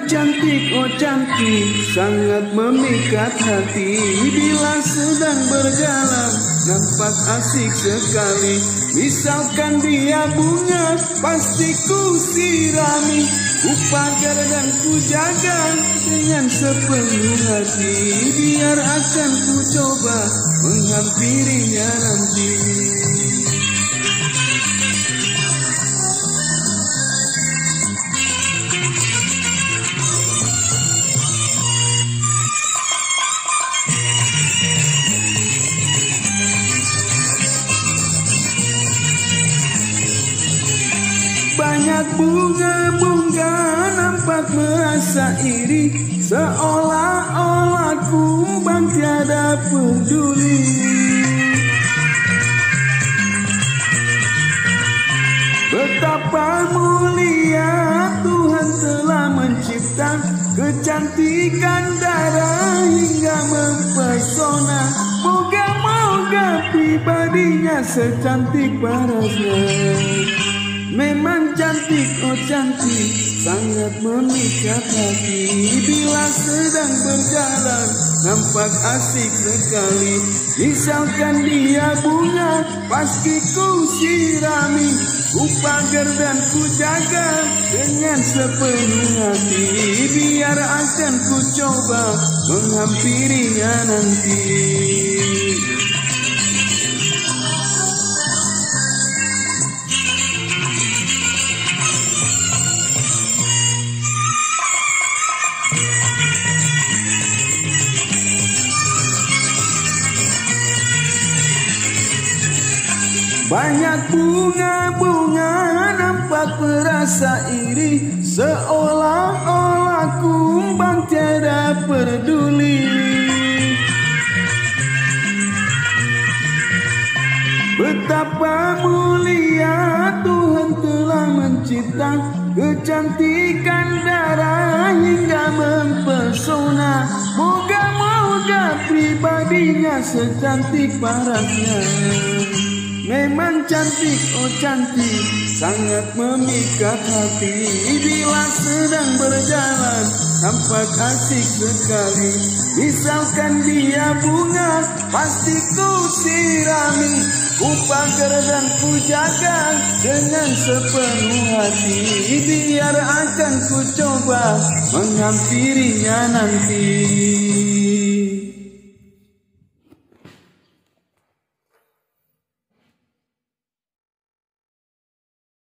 cantik, oh cantik, sangat memikat hati. Bila sedang berjalan, nampak asik sekali. Misalkan dia bunga, pasti ku sirami. Ku pagar dan ku jaga dengan sepenuh hati. Biar akan ku coba menghampirinya nanti. Banyak bunga-bunga nampak merasa iri, seolah-olah kumbang tiada peduli. Betapa mulia Tuhan telah mencipta kecantikan darah hingga mempesona. Moga-moga pribadinya secantik parasnya. Memang cantik, oh cantik, sangat memikat hati. Bila sedang berjalan, nampak asik sekali. Misalkan dia bunga, pasti ku sirami. Ku pagar dan ku jaga dengan sepenuh hati. Biar akan ku coba menghampirinya nanti. Banyak bunga-bunga nampak merasa iri, seolah-olah kumbang tiada peduli. Betapa mulia Tuhan telah mencipta kecantikan darah hingga mempesona. Moga-moga pribadinya secantik parasnya. Memang cantik, oh cantik, sangat memikat hati. Bila sedang berjalan, nampak asik sekali. Misalkan dia bunga, pasti ku sirami. Ku pagar dan ku jaga dengan sepenuh hati. Biar akan ku coba menghampirinya nanti.